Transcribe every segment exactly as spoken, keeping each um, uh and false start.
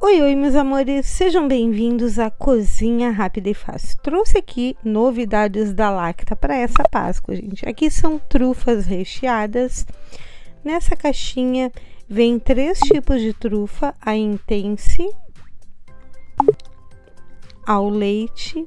Oi, oi, meus amores, sejam bem-vindos à Cozinha Rápida e Fácil. Trouxe aqui novidades da Lacta para essa Páscoa, gente. Aqui são trufas recheadas. Nessa caixinha vem três tipos de trufa: a Intense, ao leite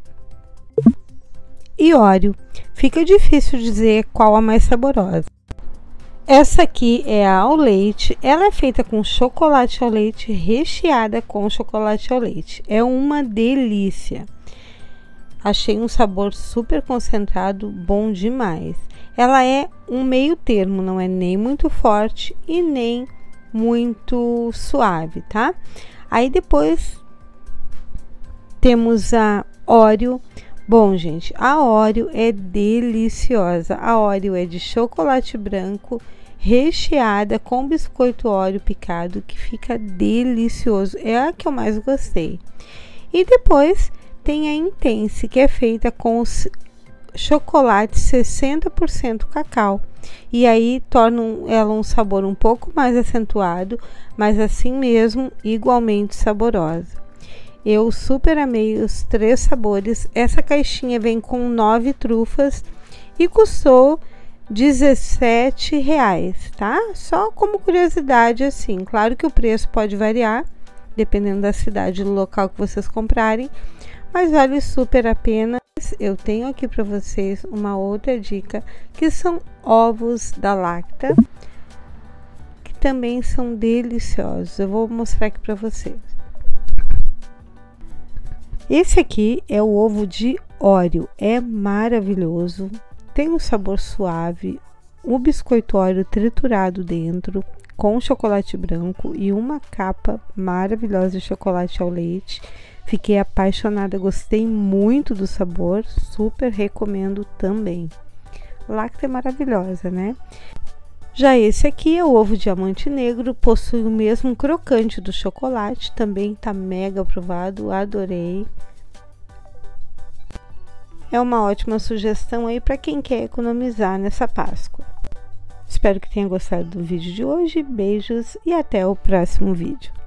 e Oreo. Fica difícil dizer qual a mais saborosa. Essa aqui é a ao leite, ela é feita com chocolate ao leite, recheada com chocolate ao leite. É uma delícia. Achei um sabor super concentrado, bom demais. Ela é um meio termo, não é nem muito forte e nem muito suave, tá? Aí depois temos a Oreo. Bom, gente, a Oreo é deliciosa. A Oreo é de chocolate branco, recheada com biscoito Oreo picado, que fica delicioso. É a que eu mais gostei. E depois tem a Intense, que é feita com chocolate sessenta por cento cacau. E aí torna ela um sabor um pouco mais acentuado, mas assim mesmo igualmente saborosa. Eu super amei os três sabores. Essa caixinha vem com nove trufas e custou dezessete reais, tá? Só como curiosidade assim. Claro que o preço pode variar, dependendo da cidade e do local que vocês comprarem, mas vale super a pena. Eu tenho aqui para vocês uma outra dica, que são ovos da Lacta, que também são deliciosos. Eu vou mostrar aqui para vocês. Esse aqui é o ovo de Oreo, é maravilhoso, tem um sabor suave, um biscoito Oreo triturado dentro, com chocolate branco e uma capa maravilhosa de chocolate ao leite. Fiquei apaixonada, gostei muito do sabor, super recomendo também. Lacta é maravilhosa, né? Já esse aqui é o ovo diamante negro, possui o mesmo crocante do chocolate, também tá mega aprovado, adorei. É uma ótima sugestão aí para quem quer economizar nessa Páscoa. Espero que tenha gostado do vídeo de hoje, beijos e até o próximo vídeo.